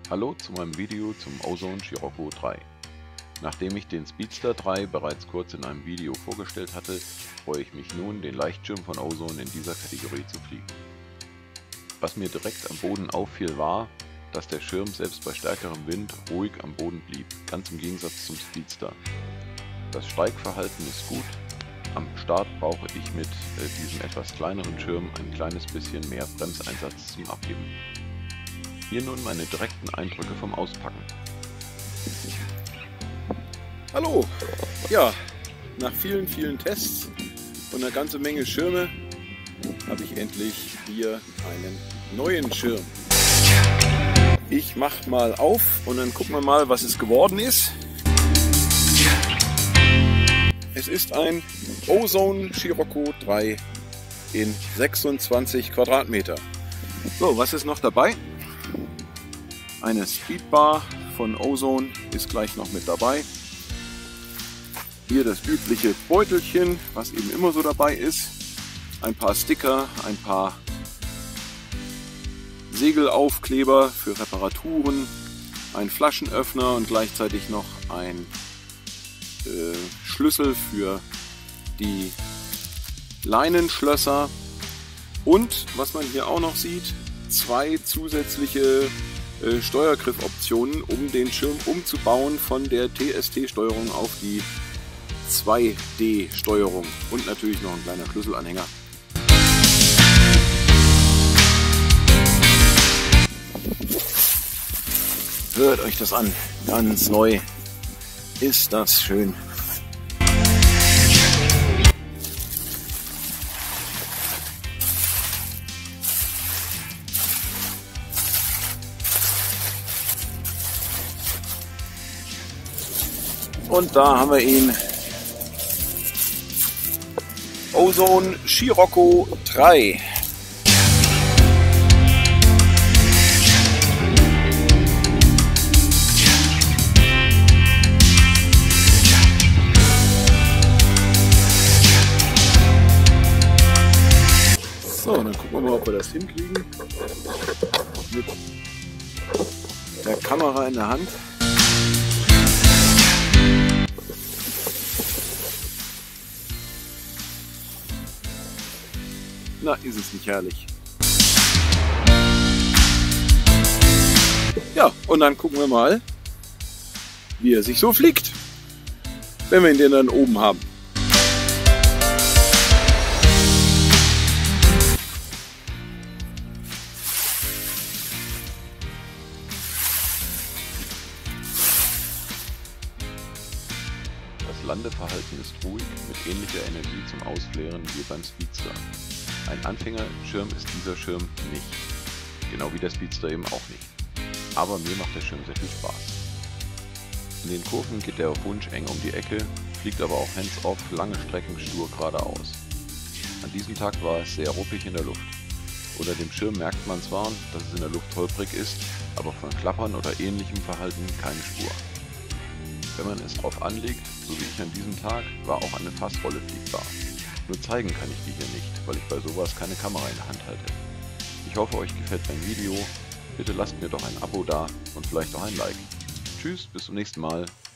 Hallo zu meinem Video zum Ozone Scirocco 3. Nachdem ich den Speedster 3 bereits kurz in einem Video vorgestellt hatte, freue ich mich nun, den Leichtschirm von Ozone in dieser Kategorie zu fliegen. Was mir direkt am Boden auffiel war, dass der Schirm selbst bei stärkerem Wind ruhig am Boden blieb, ganz im Gegensatz zum Speedster. Das Steigverhalten ist gut. Am Start brauche ich mit diesem etwas kleineren Schirm ein kleines bisschen mehr Bremseinsatz zum Abheben. Hier nun meine direkten Eindrücke vom Auspacken. Hallo! Ja, nach vielen Tests und einer ganzen Menge Schirme habe ich endlich hier einen neuen Schirm. Ich mache mal auf und dann gucken wir mal, was es geworden ist. Es ist ein Ozone Scirocco 3 in 26 Quadratmeter. So, was ist noch dabei? Eine Speedbar von Ozone ist gleich noch mit dabei. Hier das übliche Beutelchen, was eben immer so dabei ist. Ein paar Sticker, ein paar Segelaufkleber für Reparaturen, ein Flaschenöffner und gleichzeitig noch ein Schlüssel für die Leinenschlösser. Und was man hier auch noch sieht, zwei zusätzliche Steuergriffoptionen, um den Schirm umzubauen von der TST-Steuerung auf die 2D-Steuerung und natürlich noch ein kleiner Schlüsselanhänger. Hört euch das an, ganz neu. Ist das schön. Und da haben wir ihn. Ozone Scirocco 3. So, dann gucken wir mal, ob wir das hinkriegen. Mit der Kamera in der Hand. Na, ist es nicht herrlich. Ja, und dann gucken wir mal, wie er sich so fliegt, wenn wir ihn dann oben haben. Das Landeverhalten ist ruhig, mit ähnlicher Energie zum Ausflären wie beim Speedster. Ein Anfängerschirm ist dieser Schirm nicht, genau wie der Speedster eben auch nicht. Aber mir macht der Schirm sehr viel Spaß. In den Kurven geht er auf Wunsch eng um die Ecke, fliegt aber auch hands-off lange Strecken stur geradeaus. An diesem Tag war es sehr ruppig in der Luft. Unter dem Schirm merkt man zwar, dass es in der Luft holprig ist, aber von Klappern oder ähnlichem Verhalten keine Spur. Wenn man es drauf anlegt, so wie ich an diesem Tag, war auch eine Fassrolle fliegbar. Nur zeigen kann ich die hier nicht, weil ich bei sowas keine Kamera in der Hand halte. Ich hoffe, euch gefällt mein Video. Bitte lasst mir doch ein Abo da und vielleicht auch ein Like. Tschüss, bis zum nächsten Mal.